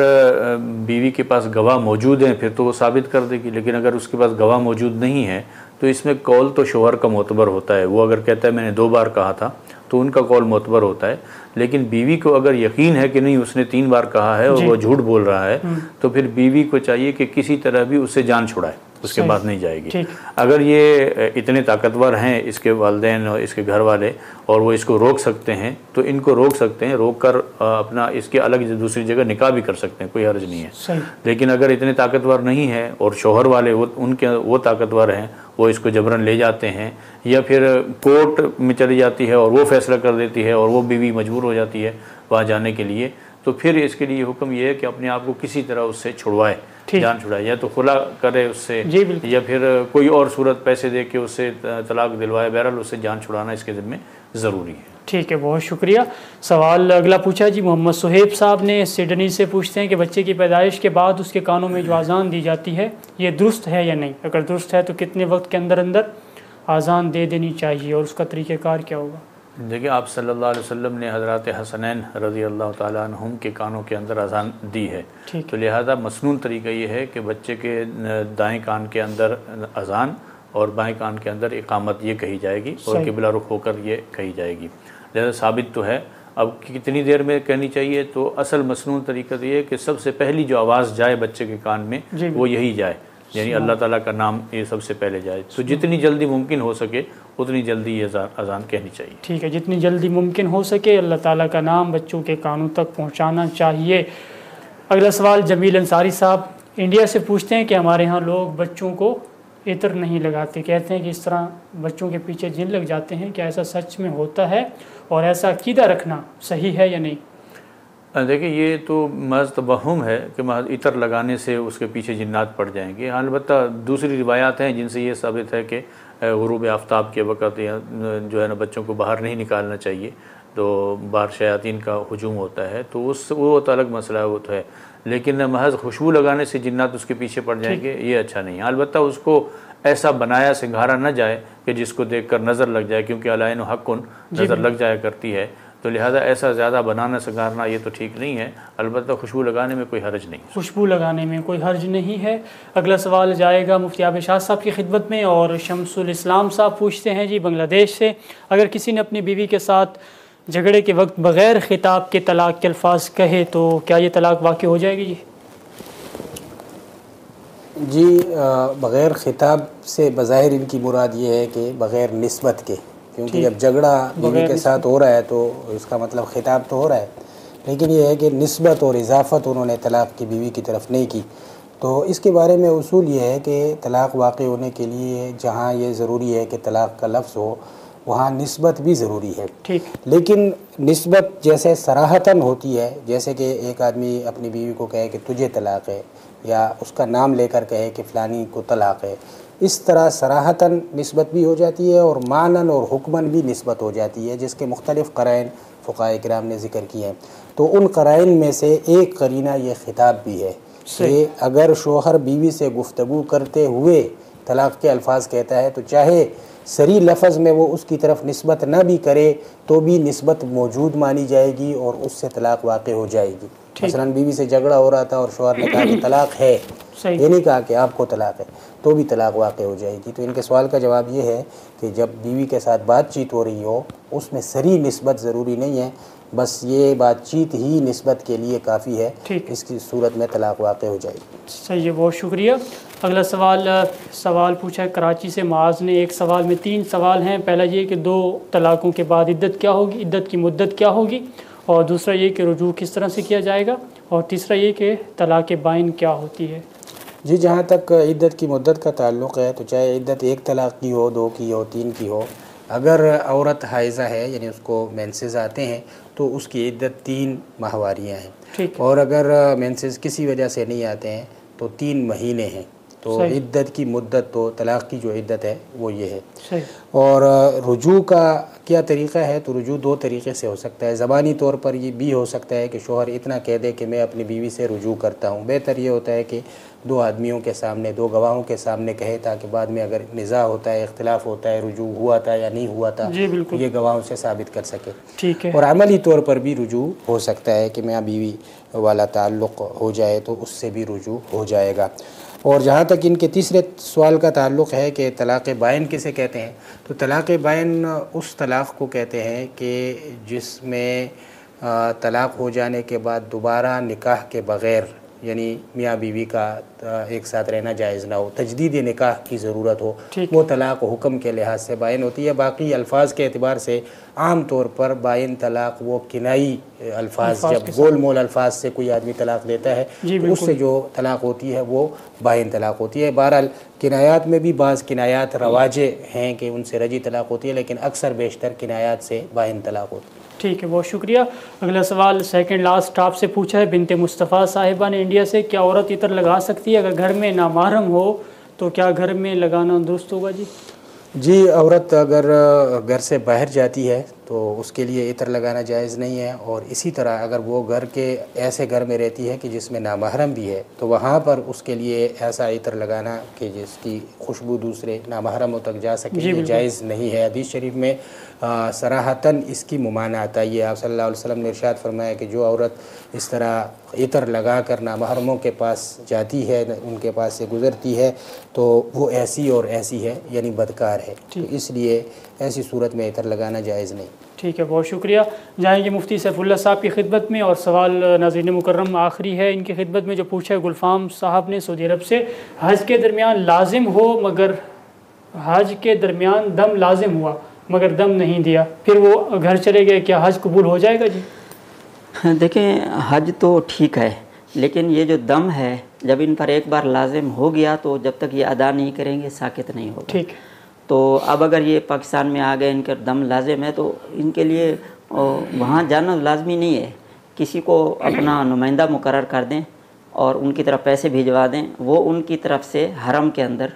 बीवी के पास गवाह मौजूद हैं फिर तो वो साबित कर देगी, लेकिन अगर उसके पास गवाह मौजूद नहीं है तो इसमें कौल तो शोहर का मोतबर होता है। वो अगर कहता है मैंने दो बार कहा था तो उनका कौल मोतबर होता है, लेकिन बीवी को अगर यकीन है कि नहीं उसने तीन बार कहा है और वो झूठ बोल रहा है तो फिर बीवी को चाहिए कि किसी तरह भी उससे जान छुड़ाए, उसके बाद नहीं जाएगी। अगर ये इतने ताकतवर हैं इसके वालिदैन और इसके घर वाले और वो इसको रोक सकते हैं तो इनको रोक सकते हैं, रोक कर अपना इसके अलग दूसरी जगह निकाह भी कर सकते हैं, कोई हर्ज नहीं है। लेकिन अगर इतने ताकतवर नहीं है और शौहर वाले वो उनके वो ताकतवर हैं, वो इसको जबरन ले जाते हैं या फिर कोर्ट में चली जाती है और वो फैसला कर देती है और वो बीवी मजबूर हो जाती है वहाँ जाने के लिए, तो फिर इसके लिए हुक्म ये है कि अपने आप को किसी तरह उससे छुड़वाए, जान छुड़ाए, या तो खुला करे उससे या फिर कोई और सूरत पैसे दे के उससे तलाक दिलवाए। बहरहाल उससे जान छुड़ाना इसके ज़िम्मे ज़रूरी है। ठीक है, बहुत शुक्रिया। सवाल अगला पूछा जी मोहम्मद सुहेब साहब ने सिडनी से पूछते हैं कि बच्चे की पैदाइश के बाद उसके कानों में जो आज़ान दी जाती है ये दुरुस्त है या नहीं? अगर दुरुस्त है तो कितने वक्त के अंदर अंदर आज़ान दे देनी चाहिए और उसका तरीक़ेकार क्या होगा? देखिए, आप सल्लल्लाहु अलैहि वसल्लम ने हज़रत हसनैन रज़ी अल्लाह ताला अन्हुम के कानों के अंदर अजान दी है, तो लिहाजा मसनून तरीका ये है कि बच्चे के दाएं कान के अंदर अजान और बाएं कान के अंदर इकामत ये कही जाएगी और किबला रुख होकर ये कही जाएगी। लिहाजा साबित तो है। अब कितनी देर में कहनी चाहिए, तो असल मसनून तरीका तो ये है कि सबसे पहली जो आवाज़ जाए बच्चे के कान में वो यही जाए, यानी अल्लाह ताला का नाम ये सबसे पहले जाए। तो जितनी जल्दी मुमकिन हो सके उतनी जल्दी ये अजान कहनी चाहिए। ठीक है, जितनी जल्दी मुमकिन हो सके अल्लाह ताला का नाम बच्चों के कानों तक पहुंचाना चाहिए। अगला सवाल जमील अंसारी साहब इंडिया से पूछते हैं कि हमारे यहाँ लोग बच्चों को इत्र नहीं लगाते, कहते हैं कि इस तरह बच्चों के पीछे जिन लग जाते हैं, क्या ऐसा सच में होता है और ऐसा अकीदा रखना सही है या नहीं? देखिए, ये तो महज तवहुम है कि महज इतर लगाने से उसके पीछे जिन्नात पड़ जाएंगे। अलबत्ता दूसरी रिवायात हैं जिनसे ये साबित है कि गुरूब आफ्ताब के वक़्त या जो है ना बच्चों को बाहर नहीं निकालना चाहिए, तो बाहर शयातीन का हुजूम होता है, तो उस वो तो अलग मसला है, वो तो है। लेकिन महज खुशबू लगाने से जिन्नात उसके पीछे पड़ जाएंगे, ये अच्छा नहीं है। अलबत्ता उसको ऐसा बनाया सिंगारा न जाए कि जिसको देखकर नज़र लग जाए, क्योंकि अलाइन हक़्क़ुन नज़र लग जाया करती है, तो लिहाजा ऐसा ज़्यादा बनाना सिंगारना ये तो ठीक नहीं है। अलबत्ता खुशबू लगाने में कोई हर्ज नहीं, खुशबू लगाने में कोई हर्ज नहीं है। अगला सवाल जाएगा मुफ्ती आबिद शाह साहब की खिदमत में और शमसुल इस्लाम साहब पूछते हैं जी बांग्लादेश से, अगर किसी ने अपनी बीवी के साथ झगड़े के वक्त बग़ैर खिताब के तलाक़ के अल्फाज कहे तो क्या ये तलाक़ वाक़ हो जाएगी? जी जी बग़ैर खिताब से बज़ाहिर इनकी मुराद ये है कि बग़ैर निस्बत के, क्योंकि जब झगड़ा बीवी के साथ हो रहा है तो इसका मतलब खिताब तो हो रहा है, लेकिन ये है कि निस्बत और इजाफ़त उन्होंने तलाक़ की बीवी की तरफ नहीं की। तो इसके बारे में उसूल ये है कि तलाक़ वाक़ होने के लिए जहाँ ये ज़रूरी है कि तलाक़ का लफ्ज़ हो, वहाँ निस्बत भी ज़रूरी है। ठीक, लेकिन निस्बत जैसे सराहतन होती है, जैसे कि एक आदमी अपनी बीवी को कहे कि तुझे तलाक़ है, या उसका नाम लेकर कहे कि फ़लानी को तलाक़ है, इस तरह सराहतन निस्बत भी हो जाती है और मानन और हुक्मन भी निस्बत हो जाती है, जिसके मुख्तलिफ़ क़राइन फ़ुक़हाए किराम ने ज़िक्र किए हैं। तो उन क़राइन में से एक करीना ये ख़िताब भी है कि अगर शोहर बीवी से गुफ्तगू करते हुए तलाक़ के अल्फाज कहता है तो चाहे सरी लफ्ज़ में वो उसकी तरफ निस्बत न भी करे तो भी निस्बत मौजूद मानी जाएगी और उससे तलाक़ वाक़ हो जाएगी। मसलन बीवी से झगड़ा हो रहा था और शोहर ने कहा कि तलाक़ है, ये नहीं कहा कि आपको तलाक़ है, तो भी तलाक़ वाक़ हो जाएगी। तो इनके सवाल का जवाब ये है कि जब बीवी के साथ बातचीत हो रही हो उसमें सरी निस्बत ज़रूरी नहीं है, बस ये बातचीत ही निस्बत के लिए काफ़ी है, इसकी सूरत में तलाक़ वाक़ हो जाएगी। सही है, बहुत शुक्रिया। अगला सवाल सवाल पूछा है कराची से माज ने। एक सवाल में तीन सवाल हैं। पहला ये कि दो तलाक़ों के बाद इद्दत क्या होगी, इद्दत की मुद्दत क्या होगी, और दूसरा ये कि रुजू किस तरह से किया जाएगा, और तीसरा ये कि तलाक़ बाइन क्या होती है। जी, जहाँ तक इद्दत की मुद्दत का ताल्लुक़ है तो चाहे इद्दत एक तलाक़ की हो, दो की हो, तीन की हो, अगर औरत हाइज़ा है यानी उसको मेंसेस आते हैं तो उसकी इद्दत तीन माहवारियाँ हैं, और अगर मेंसेस किसी वजह से नहीं आते हैं तो तीन महीने हैं। तो इद्दत की मुद्दत तो तलाक़ की जो इद्दत है वो ये है। और रुजू का क्या तरीक़ा है, तो रुजू दो तरीक़े से हो सकता है। ज़बानी तौर पर ये भी हो सकता है कि शोहर इतना कह दे कि मैं अपनी बीवी से रुजू करता हूँ। बेहतर ये होता है कि दो आदमियों के सामने, दो गवाहों के सामने कहे, ताकि बाद में अगर निज़ा होता है, इख्तिलाफ होता है, रुजू हुआ था या नहीं हुआ था, ये गवाहों से साबित कर सके। ठीक है। और अमली तौर पर भी रुजू हो सकता है कि मियाँ बीवी वाला ताल्लुक़ हो जाए तो उससे भी रुजू हो जाएगा। और जहाँ तक इनके तीसरे सवाल का ताल्लुक़ है कि तलाक़ बाइन किसे कहते हैं, तो तलाक़ बाइन उस तलाक़ को कहते हैं कि जिसमें तलाक़ हो जाने के बाद दोबारा निकाह के बग़ैर, यानी मियाँ बीवी का एक साथ रहना जायज़ ना हो, तजदीद निकाह की ज़रूरत हो, वो तलाक़ हुक्म के लिहाज से बाइन होती है। बाकी अल्फाज के एतबार से आम तौर पर बाइन तलाक़ वो किनाई अल्फाज, जब गोल मोल अल्फाज से कोई आदमी तलाक़ देता है तो उससे जो तलाक़ होती है वो बाइन तलाक़ होती है। बहरहाल किनायात में भी बाज़ किनायात रवाजे हैं कि उनसे रजी तलाक़ होती है, लेकिन अक्सर बेशतर किनायात से बाइन तलाक़ होती है। ठीक है, बहुत शुक्रिया। अगला सवाल सेकंड लास्ट आपसे पूछा है बिनते मुस्तफ़ा साहिबा ने इंडिया से, क्या औरत इतर लगा सकती है अगर घर में नामहरम हो, तो क्या घर में लगाना दुरुस्त होगा? जी जी, औरत अगर घर से बाहर जाती है तो उसके लिए इतर लगाना जायज़ नहीं है, और इसी तरह अगर वो घर के ऐसे घर में रहती है कि जिसमें नामहरम भी है तो वहाँ पर उसके लिए ऐसा इतर लगाना कि जिसकी खुशबू दूसरे नामहरमों तक जा सके, ये जायज़ नहीं है। हदीस शरीफ में सराहतन इसकी मुमानात आई है। आप सल्लल्लाहु अलैहि वसल्लम ने इरशाद फरमाया कि जो औरत इस तरह इतर लगा कर नामहरमों के पास जाती है, उनके पास से गुज़रती है, तो वो ऐसी और ऐसी है, यानी बदकार है। तो इसलिए ऐसी सूरत में इतर लगाना जायज़ नहीं। ठीक है, बहुत शुक्रिया। जाएंगे मुफ्ती सैफुल्लाह साहब की खिदमत में, और सवाल नाज़रीन मुकर्रम आखिरी है इनकी खिदमत में जो पूछा है गुलफाम साहब ने सऊदी अरब से। हज के दरमियान लाजिम हो मगर हज के दरमियान दम लाजिम हुआ मगर दम नहीं दिया, फिर वो घर चले गए, क्या हज कबूल हो जाएगा जी? देखें, हज तो ठीक है, लेकिन ये जो दम है जब इन पर एक बार लाजिम हो गया तो जब तक ये अदा नहीं करेंगे साकित नहीं होगा। ठीक। तो अब अगर ये पाकिस्तान में आ गए, इनका दम लाजिम है, तो इनके लिए वहाँ जाना लाजमी नहीं है। किसी को अपना नुमाइंदा मुकर्रर कर दें और उनकी तरफ पैसे भिजवा दें, वो उनकी तरफ से हरम के अंदर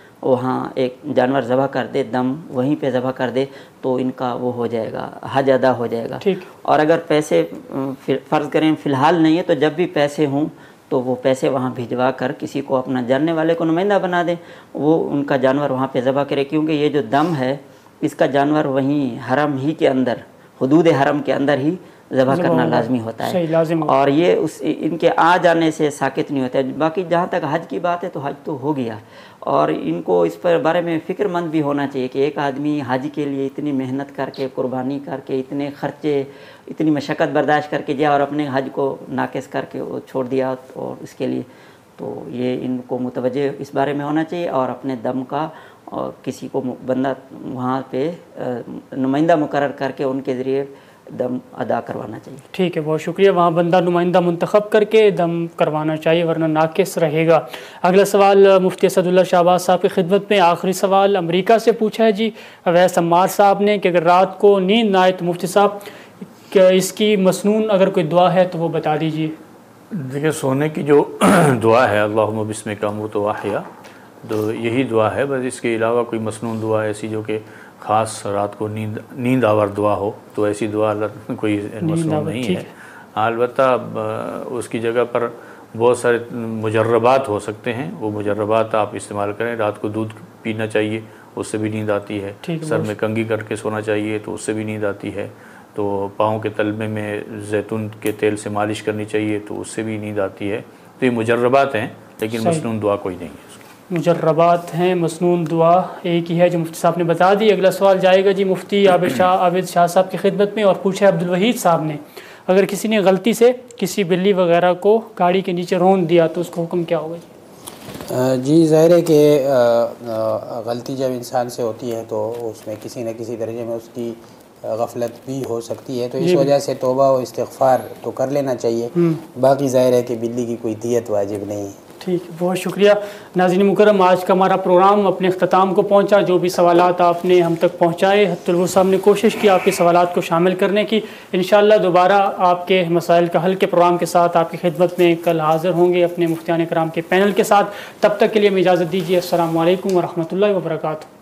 वहाँ एक जानवर ज़बह कर दे, दम वहीं पे ज़बह कर दे, तो इनका वो हो जाएगा, हज अदा हो जाएगा। ठीक। और अगर पैसे फ़र्ज़ करें फ़िलहाल नहीं है, तो जब भी पैसे हों तो वो पैसे वहाँ भिजवा कर किसी को अपना जानने वाले को नुमाइंदा बना दें, वो उनका जानवर वहाँ पे ज़बह करे। क्योंकि ये जो दम है इसका जानवर वहीं हरम ही के अंदर, हुदूद हरम के अंदर ही ज़बह करना लाजमी होता है, और ये उस इनके आ जाने से साकित नहीं होता है। बाकी जहाँ तक हज की बात है तो हज तो हो गया, और इनको इस पर बारे में फ़िक्रमंद भी होना चाहिए कि एक आदमी हज के लिए इतनी मेहनत करके, कुर्बानी करके, इतने ख़र्चे, इतनी मशक्क़त बर्दाश्त करके गया और अपने हज को नाक़िस करके वो छोड़ दिया, और इसके लिए तो ये इनको मुतवज्जे इस बारे में होना चाहिए, और अपने दम का और किसी को बंदा वहाँ पे नुमाइंदा मुकर्रर करके उनके ज़रिए दम अदा करवाना चाहिए। ठीक है, बहुत शुक्रिया। वहाँ बंदा नुमाइंदा मुंतखब करके दम करवाना चाहिए, वरना नाकिस रहेगा। अगला सवाल मुफ्ती असदुल्लाह शाहबाज साहब की खिदमत में। आखिरी सवाल अमेरिका से पूछा है जी अवैस अम्मार साहब ने कि अगर रात को नींद ना आए तो मुफ्ती साहब क्या इसकी मसनून अगर कोई दुआ है तो वो बता दीजिए। देखिए, सोने की जो दुआ है अल्लाहुम्मा बिस्मिका अमूतु व अहया, तो यही दुआ है, बस इसके अलावा कोई मसनून दुआ ऐसी जो कि ख़ास रात को नींद नींद आवर दुआ हो, तो ऐसी दुआ कोई मसनून नहीं है। अलबत्ता उसकी जगह पर बहुत सारे मुजर्रबात हो सकते हैं, वो मुजर्रबात आप इस्तेमाल करें। रात को दूध पीना चाहिए, उससे भी नींद आती है। सर में कंघी करके सोना चाहिए, तो उससे भी नींद आती है। तो पाँव के तलबे में जैतून के तेल से मालिश करनी चाहिए, तो उससे भी नींद आती है। तो ये मुजर्रबात हैं, लेकिन मसनून दुआ कोई नहीं है। मुजर्रबात हैं, मसनून दुआ एक ही है जो मुफ्ती साहब ने बता दी। अगला सवाल जाएगा जी मुफ्ती आबिद शाह आबिद शाह साहब की खिदमत में, और पूछा है अब्दुल वहीद साहब ने, अगर किसी ने गलती से किसी बिल्ली वगैरह को गाड़ी के नीचे रौंद दिया तो उसका हुक्म क्या होगा जी? जी ज़ाहिर है कि गलती जब इंसान से होती है तो उसमें किसी न किसी दर्जे में उसकी गफलत भी हो सकती है, तो इस वजह से तौबा और इस्तिग़फ़ार तो कर लेना चाहिए। बाकी ज़ाहिर है कि बिल्ली की कोई दियत वाजिब नहीं है। ठीक, बहुत शुक्रिया। नाज़रीन मुकर्रम, आज का हमारा प्रोग्राम अपने अख्ताम को पहुंचा। जो भी सवालात आपने हम तक पहुंचाए, हत्तुल वसा हमने कोशिश की आपके सवालात को शामिल करने की। इंशाअल्लाह दोबारा आपके मसाइल का हल के प्रोग्राम के साथ आपकी खिदमत में कल हाज़िर होंगे अपने मुफ्तियान कराम के पैनल के साथ। तब तक के लिए हमें इजाज़त दीजिए। अस्सलामु अलैकुम व रहमतुल्लाहि व बरकातुहू।